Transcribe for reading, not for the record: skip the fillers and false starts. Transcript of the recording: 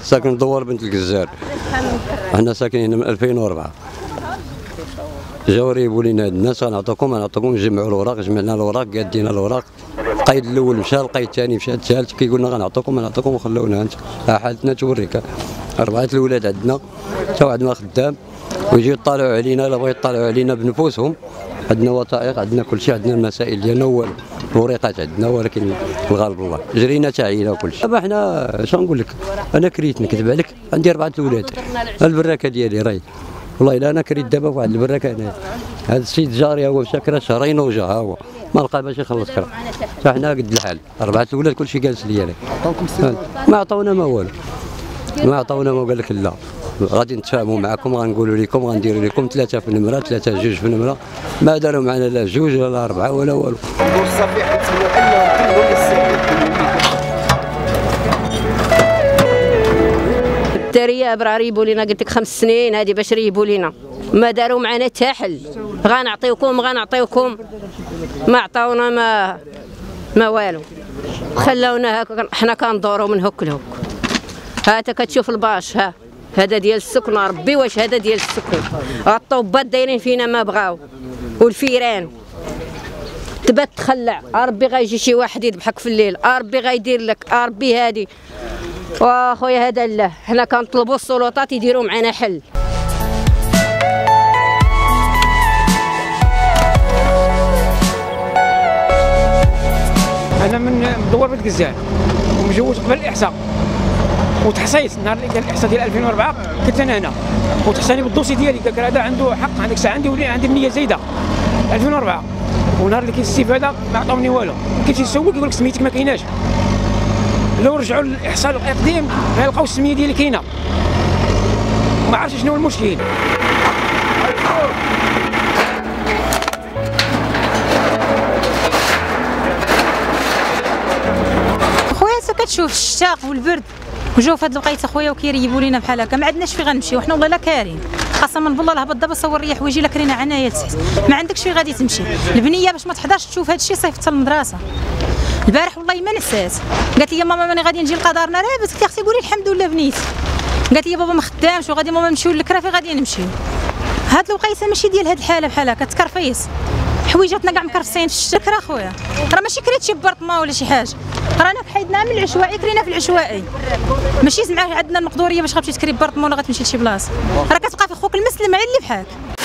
ساكن دوار بنت الجزار. احنا ساكنين من 2004. جاو ريبوا لينا هاد الناس غنعطوكم نجمعوا الوراق، جمعنا الوراق قادينا الوراق. القايد الاول مشى، القايد الثاني مشى، الثالث كيقولنا غنعطوكم وخلونا انت حالتنا توريك. 4 الولاد عندنا حتى واحد ما خدام، ويجيو يطالعوا علينا، الا بغاو يطالعوا علينا بنفوسهم. عندنا وثائق، عندنا كل شيء، عندنا المسائل ديالنا والو، الوريقات عندنا، ولكن الغالب الله جرينا تعينا وكل شيء. دابا حنا شنو نقول لك، انا كريت نكذب عليك، عندي 4 الولاد، البراكه ديالي راهي والله الا انا كريت دابا في واحد البراكه هنا. هذا السيد جاري هو مشى كرا شهرين وجا ها هو ما لقى باش يخلص كرا، حنا قد الحال. 4 الولاد كل شيء جالس ليا، ما عطاونا ما والو، ما عطاونا ما، قال لك لا غادي نتفاهموا معكم، غنقولوا لكم، غنديروا لكم 3 في النمره، 3 جوج في النمره. ما داروا معنا لا جوج ولا 4 ولا والو. الصفيحه تسموا انهم كلهم الداريه ابرا ريبوا لينا، قلت لك 5 سنين هذه باش ريبوا لينا، ما داروا معنا حتى حل. غنعطيوكم ما عطاونا ما والو، خلاونا هكا حنا كندوروا من هك لهك. ها انت كتشوف الباش، هذا ديال السكن، ربي واش هذا ديال السكن. الطوبات دايرين فينا ما بغاو، والفيران تبات تخلع. ربي غيجي شي واحد يذبحك في الليل، ربي غيدير لك، ربي هادي. واخويا هذا لا، حنا كنطلبوا السلطات يديروا معنا حل. انا من دوار بنت الجزار، ومجوز قبل الاحصاء، وتحصيت نهار اللي كان الاحصاء ديال 2004 كنت انا هنا، وتحصاني بالدوسي ديالي، قال هذا عنده حق، هذيك الساعه عندي بنيه زايده 2004. ونهار اللي كاين الاستفاده ما عطاوني والو، كاين شي يسوق يقول لك سميتك ما كايناش. لو رجعوا للاحصاء القديم غيلقاو السميه ديالي كاينه، ما عرفتش شنو هو المشكل. كتشوف الشتاء والبرد وجاو في هاد الوقيته خويا وكيريبوا لينا بحال هكا، ما عندناش فين غنمشيو حنا والله لا كارين. قسما بالله الهبط دابا صور لي حوايجي لا كرينا عنايا لتحت، ما عندكش فين غادي تمشي. البنيه باش ما تحضرش تشوف هاد الشيء صيفطتها للمدرسه. البارح والله ما نسات، قالت لي ماما ماني غادي نجي نلقى دارنا لاباس. قلت لها اختي قولي الحمد لله بنيتي. قالت لي بابا ما خدامش وغادي ماما نمشيو للكرا، فين غادي نمشيو؟ هاد الوقيته ماشي ديال هاد الحاله بحال هكا تكرفيص، حويجاتنا كاع مكرفسين في الشتا. راه خويا راه ماشي كريت شي برطمه ولا شي حاجه، رانا حيدنا من العشوائي، كرينا في العشوائي، ماشي زعما عندنا المقدوريه باش غتمشي تكري برطمه ولا غتمشي لشي بلاصه. راه كتبقى في خوك المسلم على اللي بحالك.